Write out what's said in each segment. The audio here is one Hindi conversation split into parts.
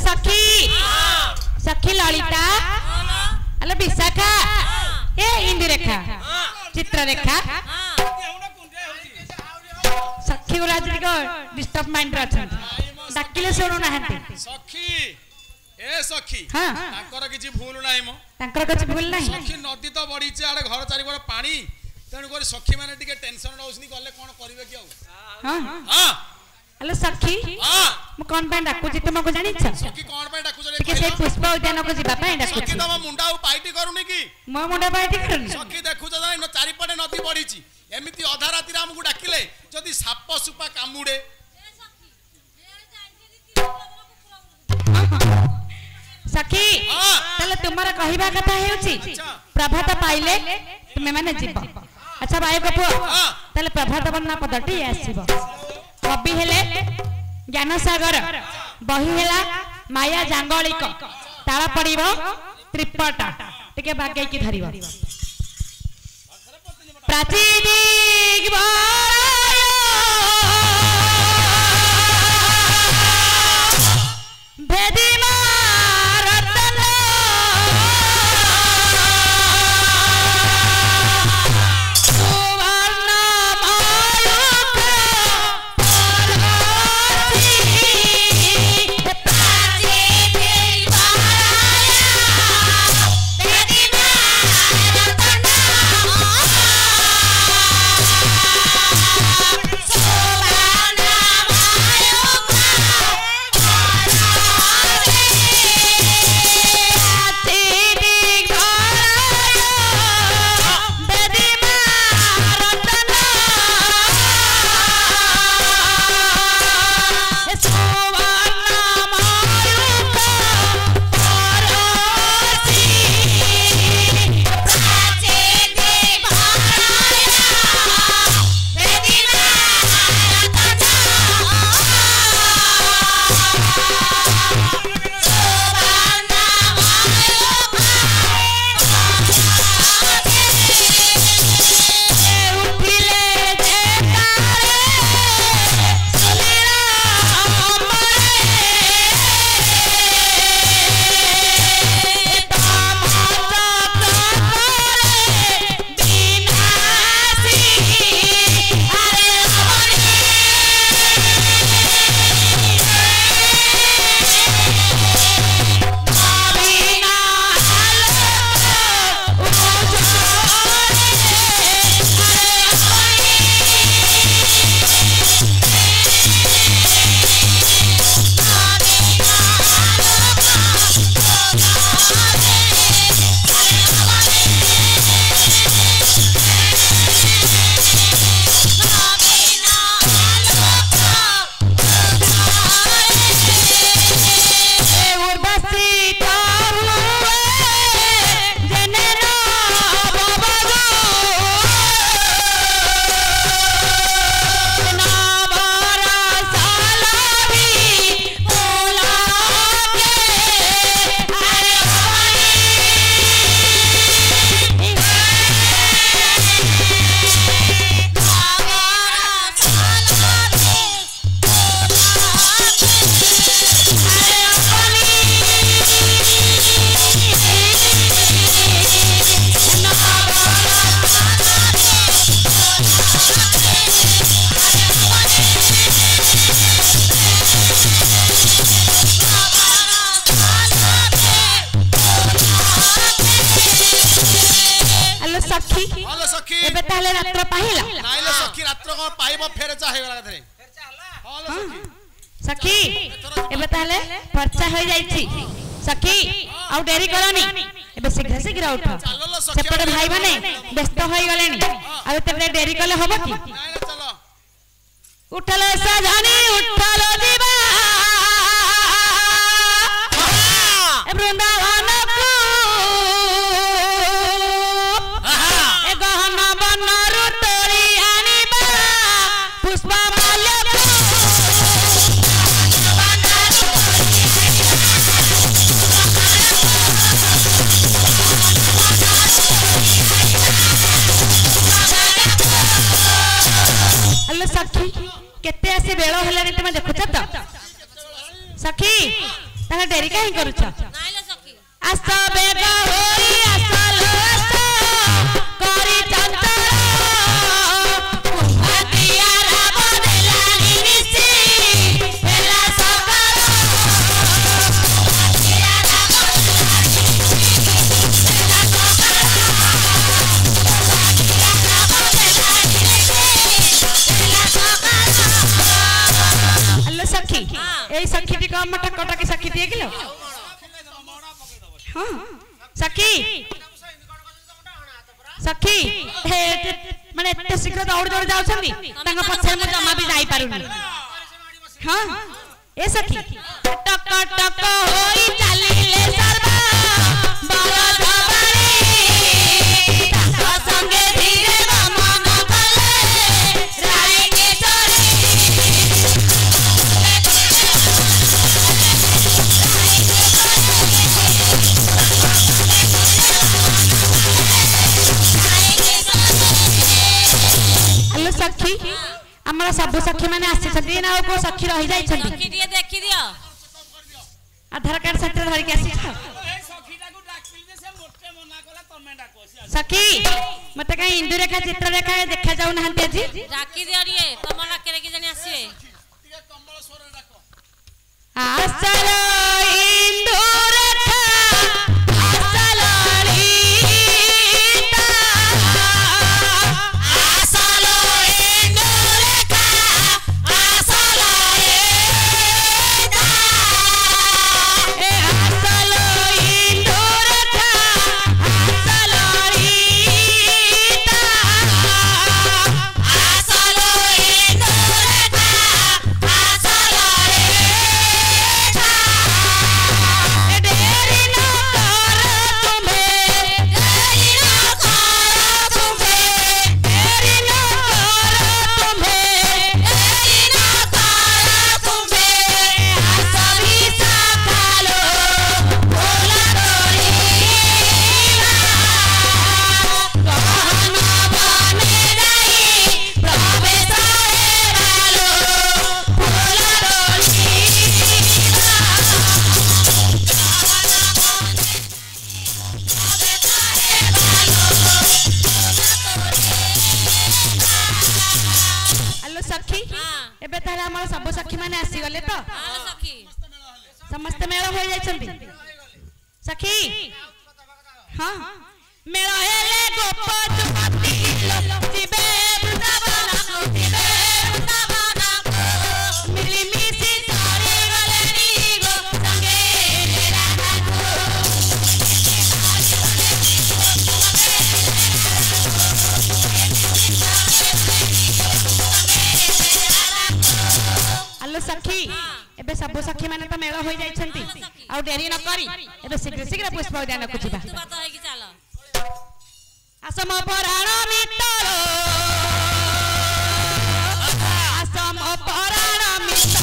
सखी सखी ललिता हेलो विशाखा ए इंदिरेखा चित्ररेखा सखी गुला डिस्टर्ब माइंड डाकिले शुणु ना सखी ए सखी हां तांकर किछि भूल नाही मो तांकर किछि भूल नाही सखी नदी तो बढी छै आडे घर चारि बड़ पानी तेनु कर सखी माने टिके टेंशन नउसनी गले कोन करबे कि हां हां हेलो सखी हां म कोन पे डाकू छी तुमको जानि छ सखी कोन पे डाकू जरे टिके से पुष्प उद्यान को जीवा पे डाकू सखी तम मुंडा पाइटी करूनी की मो मुंडा पाइटी करूनी सखी देखु छ जानि चारि पटे नदी बढी छी एमिति अधा राति हमकु डाकिले जदी साप सुपा कामुडे सखी तले तुम्हारा कहिबा कथा हेउची प्रभात पाइले तुमे माने जीव अच्छा भाई गपो तले प्रभात वंदना पदटी आसीबो कवि हेले ज्ञान सागर बही हेला माया जांगलिक ताला पड़िबो त्रिपट टिके बागै की धरिबो प्राची दिगबो भेदी सखी एबे ताले पर्चा हो जाईची सखी आ डेरी करनी एबे शीघ्र शीघ्र उठ सेपटे भाई माने व्यस्त होई गलेनी आ तेरे डेरी कले होबो की उठलो सजनी उठलो दीवा ए वृंदावन को ए गहना बनरु तोरी आनीबा पुष्पा सखी केते आसी बेलो हेलानी तुम देखुछ त सखी ताले डेरी काहे करूछ नाइले सखी आस बेग होई आसल करी चंचल कुंभातिया राम देलानी निसी हेला सकर कुंभातिया राम देलानी निसी हेला सकर कुंभातिया राम देलानी निसी हेला सकर हेलो सखी ए सखी टी कम टकटा के सखी दिए किलो हां सखी सखी हे माने एते शीघ्र दौड़ दौड़ जाउछंदी तांगा पछे मु जमा भी जाई पारुनी हां ए सखी टक टक होई चालीले सर्वा बारा जवानी ताका संगे धीरे मन कले राई के चोरी हेलो सखी हमरा सब सखी माने आसी छथि ना को सखी रहि जाई छथि सखी दिए देखि दियो आधार कार्ड सेंटर धरि के आसी छ सखी मते कहीं इंदु रेखा चित्र रेखा देखा जाऊ ना हंते जी राखी दियो रे तम नाके के जनी आसीए आसल इंदु रेखा आसल लीता आसल इंदु रेखा आसल लीता ए आसल इंदु रेखा आसल लीता आसल इंदु रेखा आसल लीता डेरी न कर तुम्हें डेरी न कर तुम्हें डेरी न कर तुम्हें डेरी न कर तुम्हें सभी सकालो बोला डोरी कहन बने रही प्रवेश हेरालो बोला डोरी हेलो सखी हां एबे ताले हमर सब सखी माने आसी गले तो हां सखी समस्त मेल हो जाय छथि सखी हां मेल हेले गोप चुपति जीवे वृंदावन जीवे वृंदावन मिली मिसी सारे गले नी गो संगे राधा हेलो सखी एबे सब सखी माने तो मेल हो जाय छथि आ डेरी न करी एबे शीघ्र शीघ्र पुष्प उद्यान को जिबा तू बात है कि चलो असम पराण मित्र असम पराण मित्र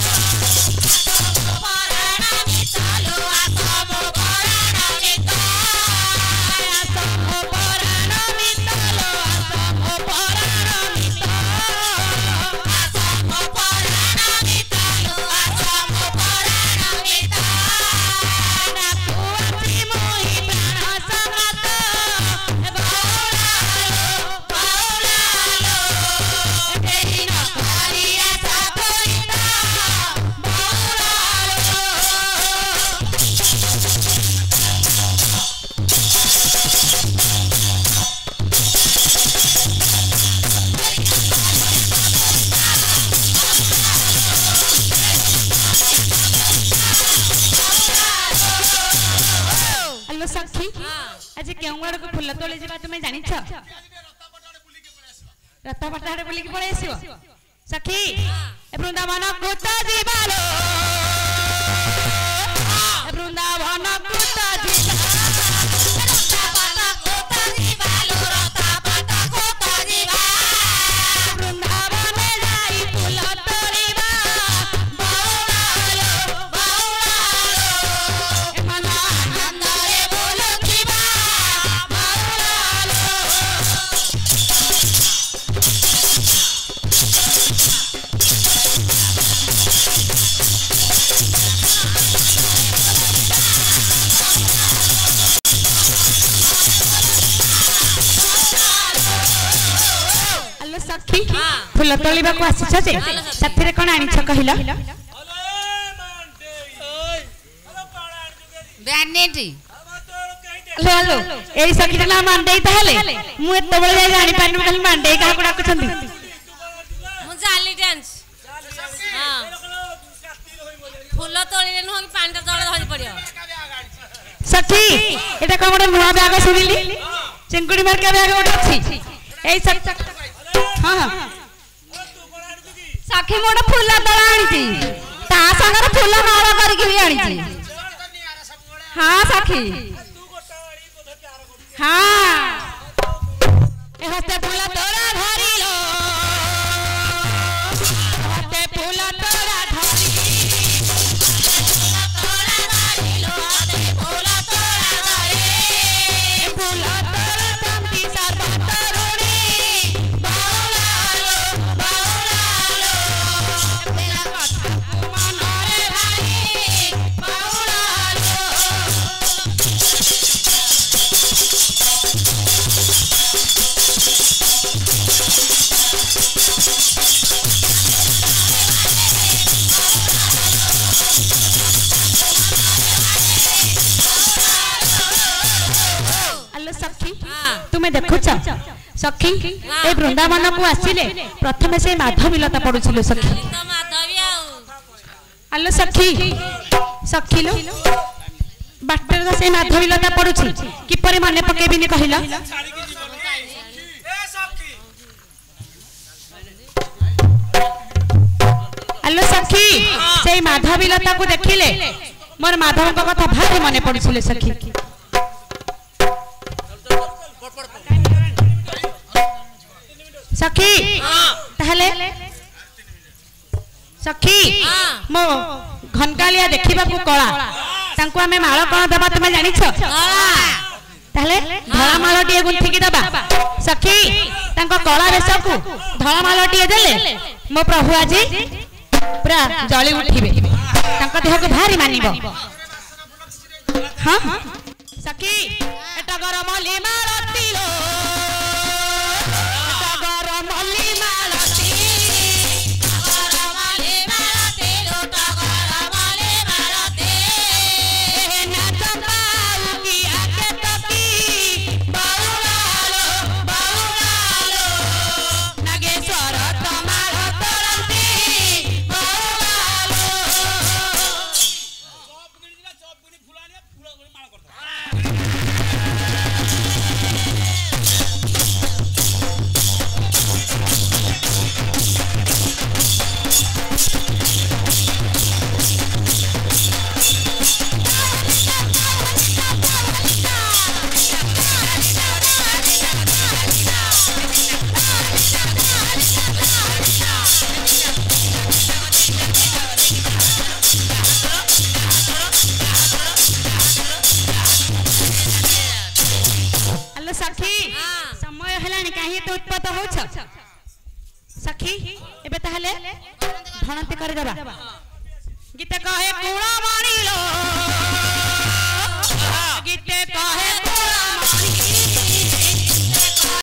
पराण मित्र असम पराण मित्र असम पराण मित्र असम पराण मित्र असम पराण मित्र असम पराण मित्र नाकु आसी मोहि प्राण संगत हेलो सखी आज केउ आड़ को फूल तोली जिबा तुमे जानि छ रत्ता पटाड़े बुली के पळे आसीओ सखी ए वृंदावन कुत जीवालो ए वृंदावन कुत जीवालो रत्ता पटा कुत जीवालो वृंदावन जाई फूल तोलिबा बाउलालो बाउलालो ए मना आनंदरे बोलखिबा बाउलालो सखी फूल तोलिबा को आसीछ जे साथीरे कोन आनिछ कहिला ब्यानेटी हेलो हेलो एई सखीटा ना मांडे ताहले मु एते बेले जाय जानि पानी खाली मांडे का को डाकुछंती मु जाली डांस हां फूल तोलिले न हो पानी तळे धरि पड़ियो सखी एटा को मोर नुआ बैग सुनिली चिंकुड़ी मार के बैग ओटा छी एई सख हां हां सखी मोर फूल तोला आनी छी ता संगर फूल माला करके भी आनी छी हां सखी हाँ ए हस्ते फूला तोरा धरिलो हस्ते फूला तोरा धरिलो हस्ते फूला तोरा धरे फूला तोरा तंती सर्व तरुणी बाउलालो तेरा कथा मनरे भाई बाउलालो तुम्हें देखु सखी ए वृंदावन को आसिले प्रथमे से माधवीलता पडुछिलो सखी आलो सखी सखी लो बाटर से माधवीलता पडुछि किपरि मने पकेबिनी कहिला आलो सखी से माधवीलता को देखिले मोर माधव को कथा भारी मने पडुछिले सखी सखी ताहले सखी मो घनकालिया देखिबा को कळा तांको हमें माळ कोन दबा तुमे जानि छ ताहले धळा माळटिए गुंथि की दबा सखी तांको कळा बेस को धळा माळटिए देले मो प्रभु आजी पूरा जळी उठिबे तांको देह को भारी मानिबो हां सखी एटा गरम ली माळतिलो समय हलानी काहे तो उत्पत्त होछ सखी एबे ताहले धनंती कर देबा गीत कहे कुणा मानिलो गीत कहे